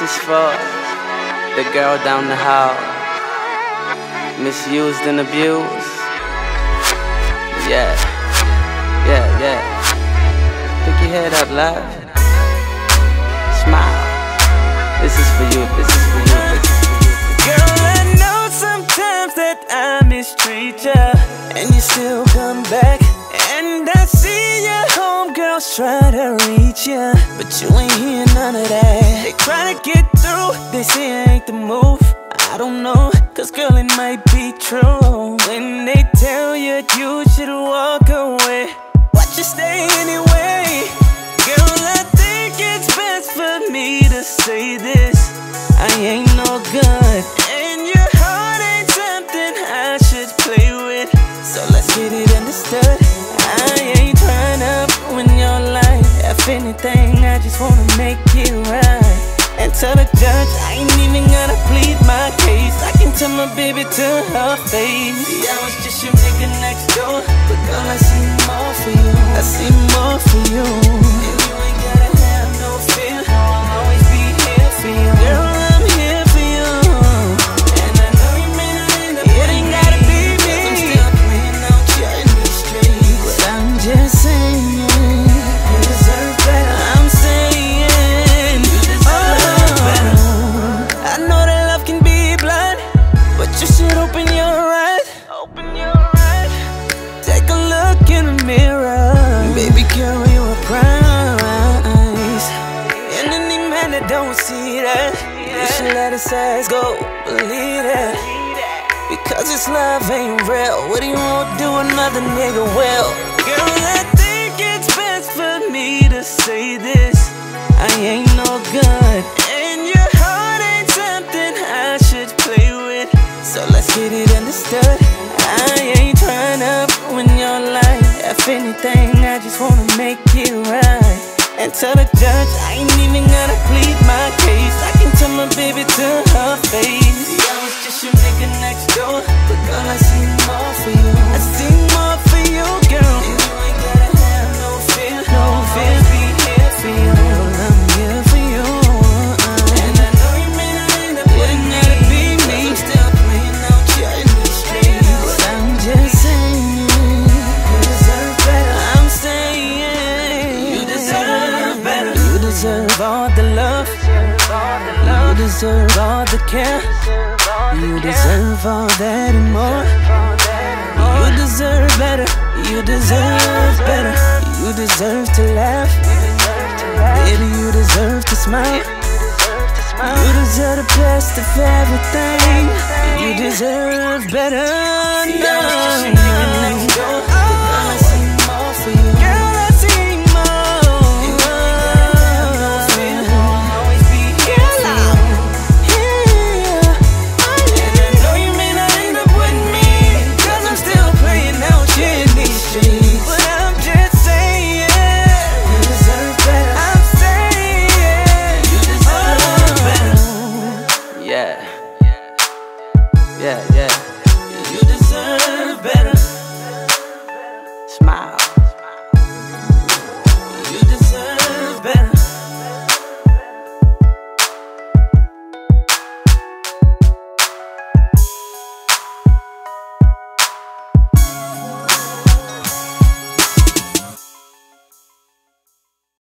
This is for the girl down the hall, misused and abused. Yeah, yeah, yeah. Pick your head up, love. Smile. This is for you, this is for you, this is for you. Girl, I know sometimes that I mistreat ya, and you still come back. And I see your homegirls try to reach ya, but you ain't hear none of that. They try to get through, they say I ain't the move. I don't know, cause girl, it might be true. When they tell you you should walk away, why you stay anyway? Girl, I think it's best for me to say this: I ain't no good, and your heart ain't something I should play with. So let's get it understood. I ain't tryna ruin your life. If anything, I just wanna make it right. And tell the judge I ain't even gonna plead my case. I can tell my baby to her face. See, I was just your nigga next door, but girl, I see more for you. I see more for you. And you ain't gotta have no fear, I'll always be here for you. Girl, I'm here for you. And I know you may not end up, it ain't gotta be me, 'cause I'm still playing out here in these streets. But I'm just saying, you deserve better. I'm saying, you deserve better. I know that love can be blind, but you should open your eyes. Open your eyes. Take a look in the mirror. Baby girl, you a prize. And any man that don't see that, you should let his eyes go, believe that. Because this love ain't real, what do you want to do another nigga will? Girl, I think it's best for me to say this: I ain't no good, and your heart ain't something I should play with. So let's get it understood. I ain't tryna ruin your life. If anything, I just wanna make it right. And tell the judge I ain't even gonna plead my case. I can tell my baby to her face. See, I was just your nigga next door, but girl, I see more for you. I see more for you, girl. And you ain't gotta have no fear, no fear. Be here for you, I'm here for you. And I know you may not end up, it ain't gotta be me. I'm still playing out here in these streets. But I'm just saying, you deserve better. I'm saying, you deserve better. You deserve all the love, you deserve all the care, you deserve all that and more. You deserve better, you deserve better. You deserve to laugh, baby, you deserve to smile. You deserve the best of everything. You deserve better. No.